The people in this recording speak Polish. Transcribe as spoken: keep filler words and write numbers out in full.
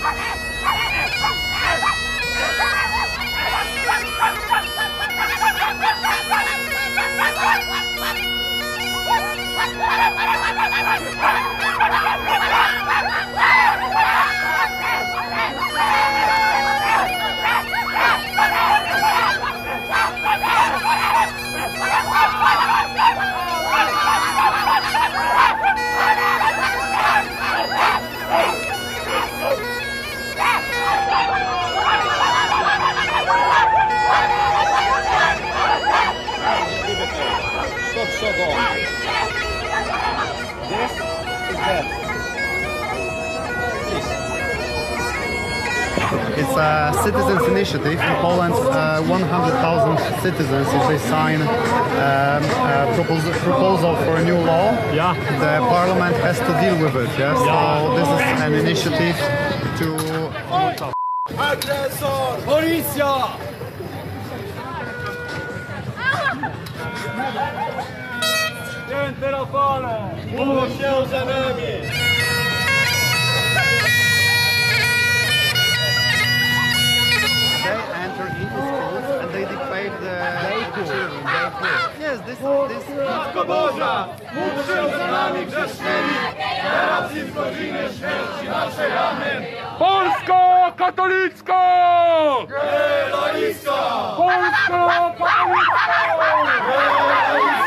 It's a citizens' initiative in Poland. Uh, one hundred thousand citizens, if they sign um, a proposal, proposal for a new law, yeah, the parliament has to deal with it. Yeah? So this is an initiative to. Agresor! Policja! Święte Rafale! Módl się za nami! They enter into schools and they dictate the children. They could. Yes, this this. Matko Boża! Módl się za nami grzesznymi! Teraz i w godzinie śmierci naszej. Amen! Polsko katolicko! Polsko katolicko!